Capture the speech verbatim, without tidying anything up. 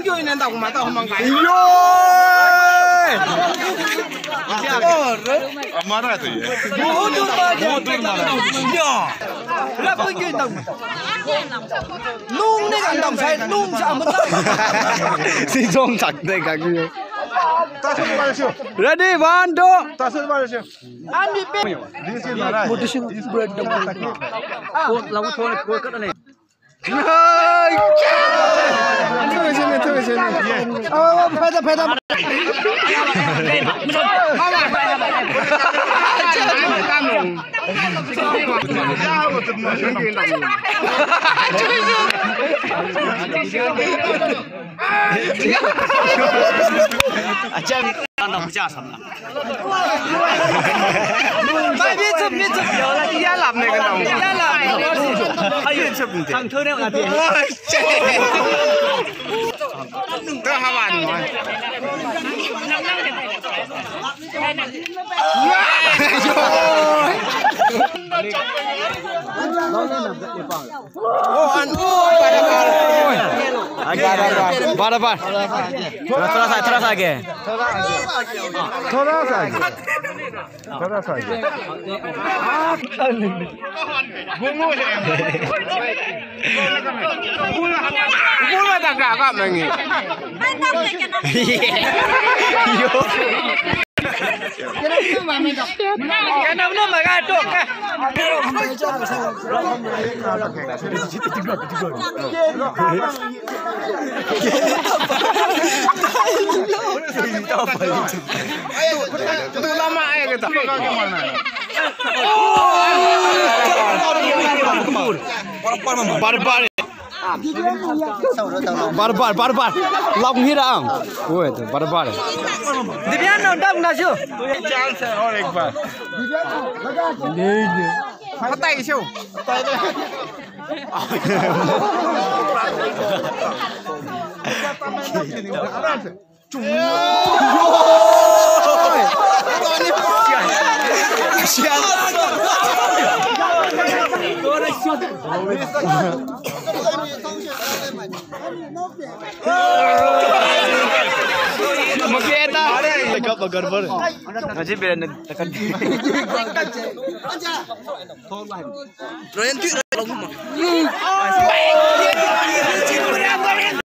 kêu nên tao mà tao không mang cái. Marah tu ya. Mudur baca. Ya. Kenapa kau tahu? Nung ni kan dong saya nung sama tak. Si Jong chặt đây cả kia. Tasuk balik sih. Ready one two. Tasuk balik sih. Ani pe. This is Marah. Motivation bread dong. Kau lagu thon kau kat ni. Hai. Itu sini itu sini. Oh, peda peda. Aja anda baca sama. Tapi tu ni tu dia lam ni kan. Dia lam. Ayo tu. Sang thơ ni ada. Tu hawan. Oh, an. Agar agar. Bar bar. Terus terus terus lagi. Thoda sa aage. Thoda sa aage. Bungo le. Bungo tak kak mengi. Yo. Kenapa nak makan tu? Tu lama aja kita. Barbar. Barbar barbar. Long hirang. Oi tu barbar. Dibiar nak dah nasi. Chance है और एक बार. नहीं. Kata isu. Sial. Makita. Tegap agar ber. Ngaji bela tekan. Royan tu.